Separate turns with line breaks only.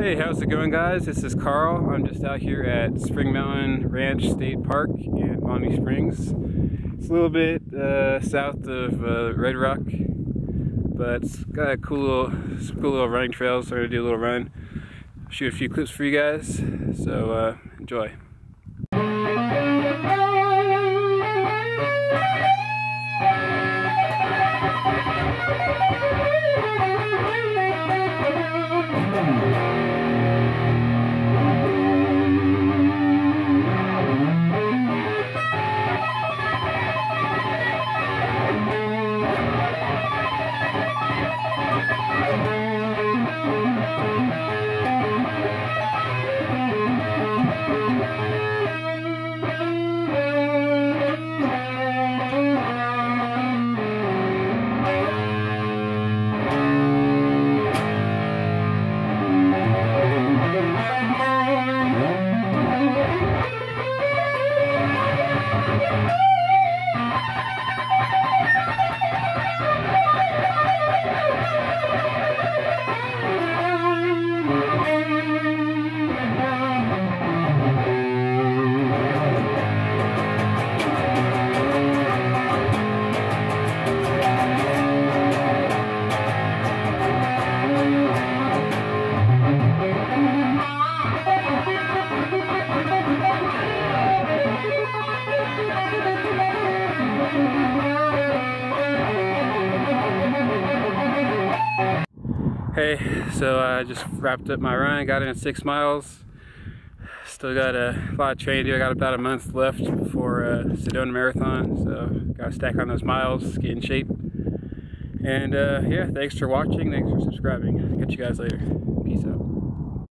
Hey, how's it going, guys? This is Carl. I'm just out here at Spring Mountain Ranch State Park in Bonnie Springs. It's a little bit south of Red Rock, but it's got some cool little running trails, so I'm gonna do a little run. Shoot a few clips for you guys, so enjoy. Hey, so I just wrapped up my run, got in 6 miles. Still got a lot of training to do. I got about a month left before Sedona Marathon, so got to stack on those miles, get in shape. And yeah, thanks for watching, thanks for subscribing. Catch you guys later. Peace out.